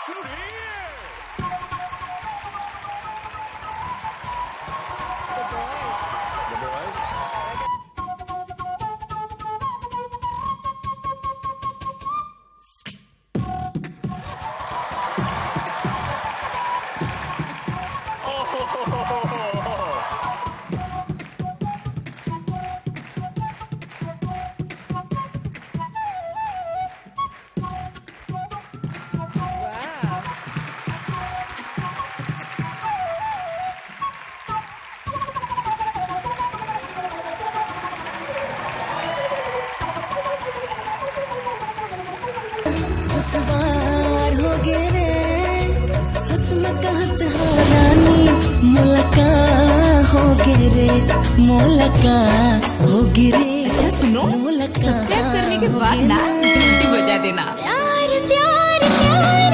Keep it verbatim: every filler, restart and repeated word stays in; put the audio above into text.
सवार हो गे रे सच में कहत है रानी मुलका हो गे रे मुलका हो गे रे। अच्छा सुनो, सब्सक्राइब करने के बाद ना घंटी बजा देना। प्यार प्यार प्यार